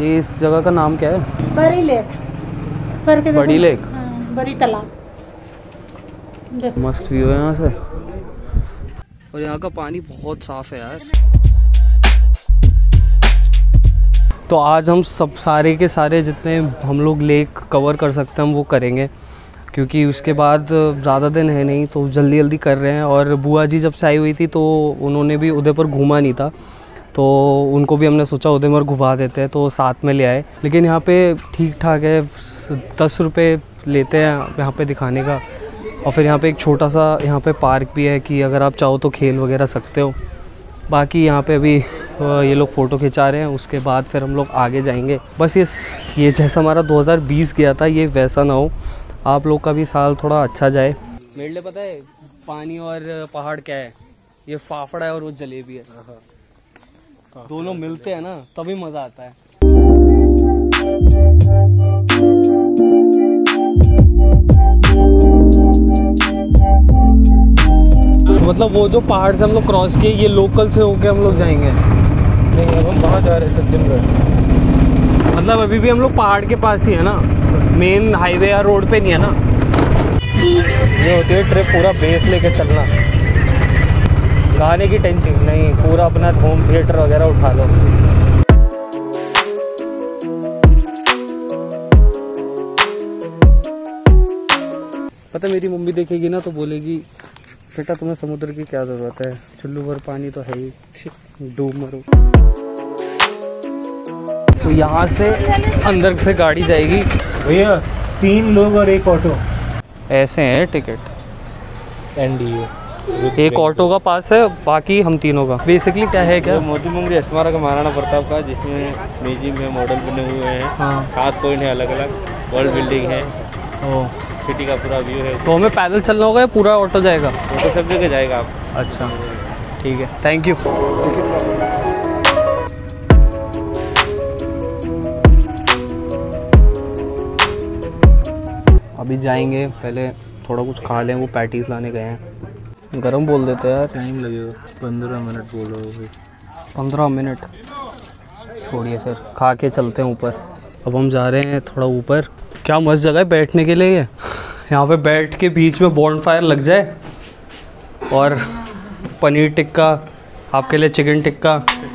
ये इस जगह का नाम क्या है? बड़ी लेक। बड़ी लेक, बड़ी तालाब। मस्त व्यू है यहाँ से, और यहाँ का पानी बहुत साफ है यार। तो आज हम सब सारे के सारे जितने हम लोग लेक कवर कर सकते हैं हम वो करेंगे, क्योंकि उसके बाद ज़्यादा दिन है नहीं, तो जल्दी जल्दी कर रहे हैं। और बुआ जी जब से आई हुई थी तो उन्होंने भी उदयपुर घूमा नहीं था, तो उनको भी हमने सोचा उदयपुर घुमा देते हैं, तो साथ में ले आए। लेकिन यहाँ पे ठीक ठाक है, 10 रुपये लेते हैं यहाँ पे दिखाने का। और फिर यहाँ पे एक छोटा सा यहाँ पे पार्क भी है कि अगर आप चाहो तो खेल वगैरह सकते हो। बाकी यहाँ पे अभी ये लोग फ़ोटो खिंचा रहे हैं, उसके बाद फिर हम लोग आगे जाएंगे। बस ये जैसा हमारा 2020 गया था ये वैसा ना हो, आप लोग का भी साल थोड़ा अच्छा जाए। मेरे लिए पता है पानी और पहाड़ क्या है? ये फाफड़ा है और वो जलेबी है। दोनों मिलते हैं ना तभी मज़ा आता है। मतलब वो जो पहाड़ से हम लोग क्रॉस किए, ये लोकल से होके हम लोग जाएंगे। नहीं, अब हम वहाँ जा रहे हैं सज्जनगढ़। मतलब अभी भी हम लोग पहाड़ के पास ही है ना, मेन हाईवे या रोड पे नहीं है ना। ये होती है ट्रिप, पूरा बेस लेके चलना, गाने की टेंशन नहीं, पूरा अपना होम थिएटर वगैरह उठा लो। पता मेरी मम्मी देखेगी ना तो बोलेगी बेटा तुम्हें समुद्र की क्या ज़रूरत है, चुल्लू भर पानी तो है ही, डूब मरो। तो यहाँ से अंदर से गाड़ी जाएगी। भैया 3 लोग और 1 ऑटो ऐसे हैं टिकट। एनडीए, एक ऑटो का पास है, बाकी हम तीनों का। बेसिकली क्या है क्या? मोती मुंगरी स्मारक महाराणा प्रताप का, जिसमें म्यूजियम में मॉडल बने हुए हैं। हाँ 7 पॉइंट है अलग अलग, वर्ल्ड बिल्डिंग है, ओ, सिटी का पूरा व्यू है। तो हमें पैदल चलना होगा या पूरा ऑटो जाएगा? ऑटो सब जगह जाएगा आप। अच्छा ठीक है, थैंक यू। अभी जाएंगे, पहले थोड़ा कुछ खा लें, वो पैटीज लाने गए हैं। गरम बोल देते हैं यार। टाइम लगेगा 15 मिनट बोलो। 15 मिनट छोड़िए, फिर खा के चलते हैं ऊपर। अब हम जा रहे हैं थोड़ा ऊपर। क्या मस्त जगह है बैठने के लिए, यहाँ पे बैठ के बीच में बॉनफायर लग जाए और पनीर टिक्का, आपके लिए चिकन टिक्का।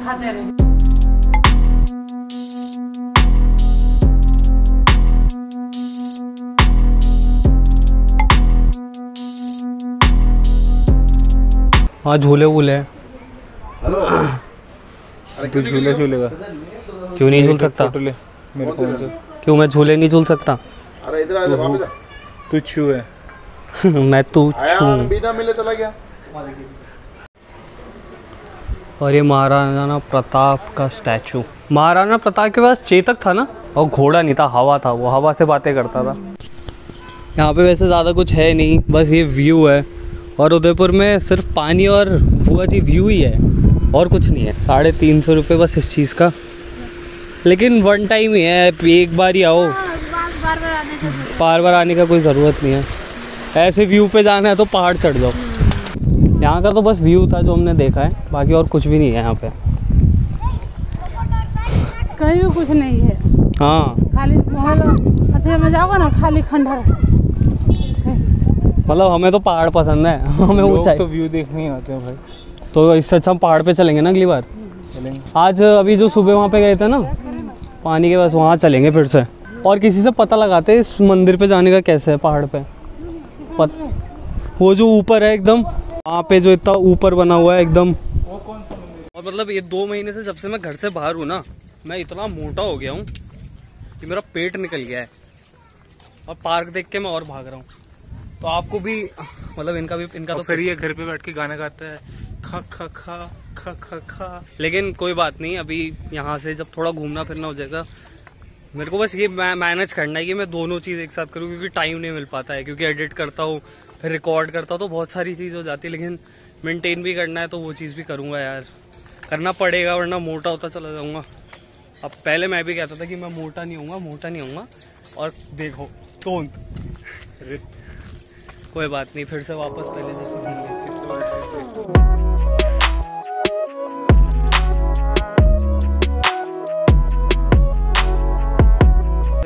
हाँ झूले वूले हैं। तू झूले झूलेगा? क्यों नहीं झूल सकता? मेरे फोन से क्यों मैं झूले नहीं झूल सकता? अरे इधर आ जा, तू छू है। मैं तू छू। बिना मिले चला गया। और ये महाराणा प्रताप का स्टैचू। महाराणा प्रताप के पास चेतक था ना, और घोड़ा नहीं था, हवा था, वो हवा से बातें करता था। यहाँ पे वैसे ज़्यादा कुछ है नहीं, बस ये व्यू है। और उदयपुर में सिर्फ पानी और बुआ जी व्यू ही है, और कुछ नहीं है। 350 रुपये बस इस चीज़ का, लेकिन वन टाइम ही है, एक बार ही आओ, बार बार आने का कोई ज़रूरत नहीं है। ऐसे व्यू पे जाना है तो पहाड़ चढ़ जाओ। यहाँ का तो बस व्यू था जो हमने देखा है, बाकी और कुछ भी नहीं है यहाँ पे। कहीं भी कुछ नहीं है। हाँ खाली अच्छा में जाओगे ना, खाली खंडहर। मतलब हमें तो पहाड़ पसंद है, हमें ऊंचाई। तो व्यू देखने ही आते हैं भाई, तो इससे अच्छा हम पहाड़ पे चलेंगे ना अगली बार। चलेंगे आज अभी जो सुबह वहाँ पे गए थे ना पानी के पास, वहाँ चलेंगे फिर से। और किसी से पता लगाते हैं इस मंदिर पे जाने का कैसे है पहाड़ पे। वो जो ऊपर है एकदम, वहाँ पे जो इतना ऊपर बना हुआ है एकदम। और मतलब ये 2 महीने से जब से मैं घर से बाहर हूँ ना, मैं इतना मोटा हो गया हूँ कि मेरा पेट निकल गया है, और पार्क देख के मैं और भाग रहा हूँ। तो आपको भी मतलब इनका तो फिर ये घर पे बैठ के गाना गाता है, खा खा खा खा खा खा। लेकिन कोई बात नहीं, अभी यहाँ से जब थोड़ा घूमना फिरना हो जाएगा, मेरे को बस ये मैनेज करना है कि मैं दोनों चीज़ एक साथ करूँ, क्योंकि टाइम नहीं मिल पाता है। क्योंकि एडिट करता हूँ, फिर रिकॉर्ड करता हूँ, तो बहुत सारी चीज़ हो जाती है। लेकिन मेंटेन भी करना है, तो वो चीज़ भी करूँगा यार, करना पड़ेगा, वरना मोटा होता चला जाऊँगा। अब पहले मैं भी कहता था कि मैं मोटा नहीं होऊंगा, और देखो कौन। कोई बात नहीं, फिर से वापस पहले जैसे घूम लेते।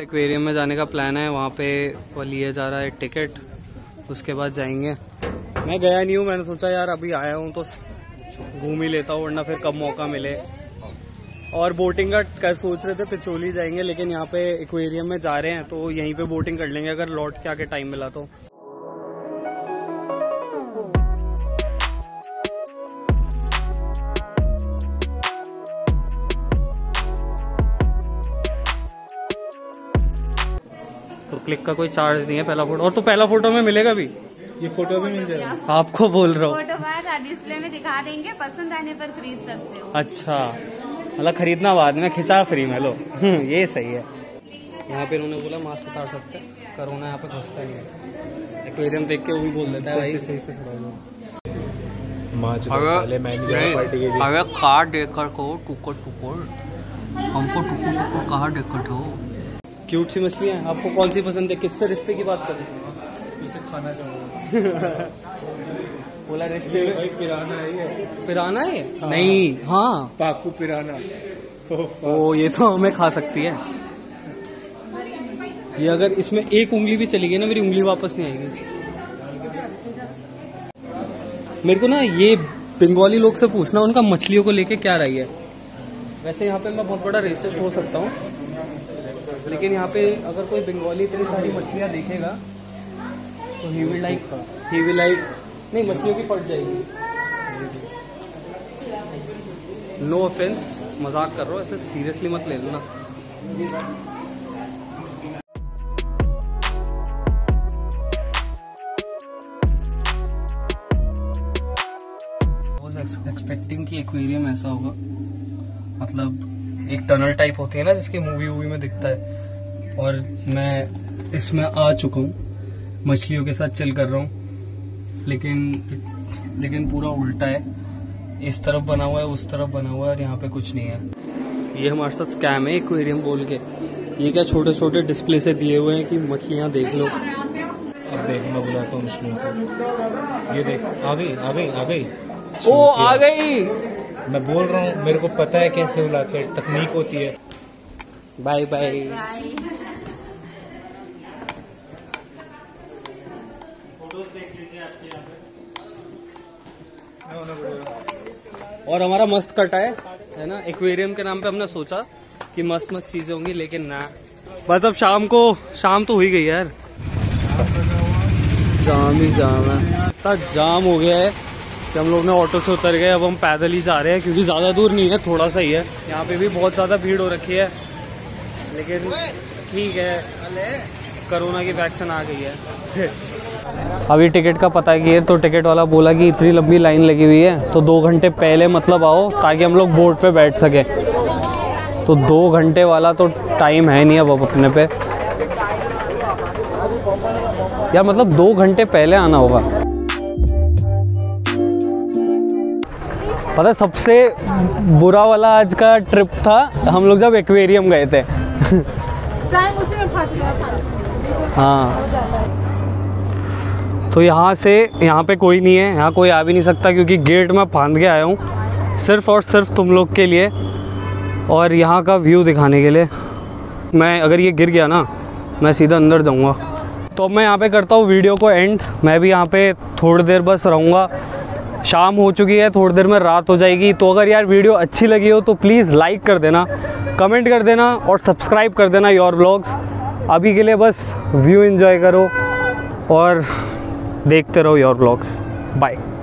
एक्वेरियम में जाने का प्लान है, वहाँ पे वो लिया जा रहा है टिकट, उसके बाद जाएंगे। मैं गया नहीं हूँ, मैंने सोचा यार अभी आया हूँ तो घूम ही लेता हूँ, वरना फिर कब मौका मिले। और बोटिंग का सोच रहे थे पिचोली जाएंगे, लेकिन यहाँ पे एक्वेरियम में जा रहे हैं तो यहीं पे बोटिंग कर लेंगे अगर लौट के आके टाइम मिला तो। तो क्लिक का कोई चार्ज नहीं है पहला फोटो, और तो पहला फोटो में मिलेगा भी, ये फोटो भी मिल जाएगा। आपको बोल रहा हूँ। फोटो बाद डिस्प्ले में दिखा देंगे, पसंद आने पर खरीद सकते हो। अच्छा, मतलब खरीदना बाद में, खिंचा फ्री में लो। ये सही है। यहाँ पे इन्होंने बोला मास्क उतार सकते हैं, कोरोना यहाँ पे घुसता नहीं है। एक्वेरियम देख के वो भी बोल देता है भाई सही से खड़ा हो। अगर कार देखकर को टुकड़ टुकड़, हमको टुकड़ टुकड़ कहाँ देखकर हो। क्यूट सी मछली है। आपको कौन सी पसंद है? किससे रिश्ते की बात कर रहे हैं? इसे खाना चाहूँगा। बोला रिश्ते में भाई पिराना है ये। पिराना है? हाँ। नहीं, हाँ पाकू पिराना। ओ, ये तो हमें खा सकती है। ये अगर इसमें एक उंगली भी चली गई ना, मेरी उंगली वापस नहीं आएगी। मेरे को ना ये बंगाली लोग से पूछना उनका मछलियों को लेके क्या राय है। वैसे यहाँ पे मैं बहुत बड़ा रेसिस्ट हो सकता हूँ, लेकिन यहाँ पे अगर कोई बंगाली इतनी सारी मछलियाँ देखेगा तो ही विल लाइक नहीं, मछलियों की फट जाएगी। नो ऑफेंस, मजाक कर रहा हूँ, ऐसे सीरियसली मत ले लो ना। एक्सपेक्टिंग कि एक्वेरियम ऐसा होगा, मतलब एक टनल टाइप होती है ना जिसकी मूवी में दिखता है, और मैं इसमें आ चुका हूँ, मछलियों के साथ चिल कर रहा हूँ, लेकिन पूरा उल्टा है। इस तरफ बना हुआ है, उस तरफ बना हुआ है, और यहाँ पे कुछ नहीं है। ये हमारे साथ स्कैम है एक्वेरियम बोल के। ये क्या छोटे छोटे डिस्प्ले से दिए हुए हैं कि मछलियाँ देख लो। अब देख, मैं बुलाता हूँ मछलियों को। ये देख, आ गई। ओ, आ गई। मैं बोल रहा हूँ, मेरे को पता है कैसे बुलाते हैं, तकनीक होती है। Bye bye. और हमारा मस्त कटा है ना, एक्वेरियम के नाम पे हमने सोचा कि मस्त मस्त चीजें होंगी, लेकिन ना, बस अब शाम तो हुई गई यार। जाम ही जाम है, इतना जाम हो गया है कि हम लोग ने ऑटो से उतर गए, अब हम पैदल ही जा रहे हैं, क्योंकि ज़्यादा दूर नहीं है, थोड़ा सा ही है। यहाँ पे भी बहुत ज़्यादा भीड़ हो रखी है, लेकिन ठीक है, कोरोना की वैक्सीन आ गई है। अभी टिकट का पता किए तो टिकट वाला बोला कि इतनी लंबी लाइन लगी हुई है, तो 2 घंटे पहले मतलब आओ, ताकि हम लोग बोर्ड पे बैठ सके। तो 2 घंटे वाला तो टाइम है नहीं अब अपने पे यार, मतलब 2 घंटे पहले आना होगा। पता है सबसे बुरा वाला आज का ट्रिप था, हम लोग जब एक्वेरियम गए थे। टाइम उसी में फंस गया। हाँ, तो यहाँ पे कोई नहीं है, यहाँ कोई आ भी नहीं सकता, क्योंकि गेट में फांद के आया हूँ सिर्फ और सिर्फ तुम लोग के लिए और यहाँ का व्यू दिखाने के लिए। मैं अगर ये गिर गया ना, मैं सीधा अंदर जाऊँगा। तो अब मैं यहाँ पे करता हूँ वीडियो को एंड। मैं भी यहाँ पे थोड़ी देर बस रहूँगा, शाम हो चुकी है, थोड़ी देर में रात हो जाएगी। तो अगर यार वीडियो अच्छी लगी हो तो प्लीज़ लाइक कर देना, कमेंट कर देना और सब्सक्राइब कर देना योर व्लॉग्स। अभी के लिए बस व्यू एंजॉय करो और देखते रहो योर व्लॉग्स। बाय।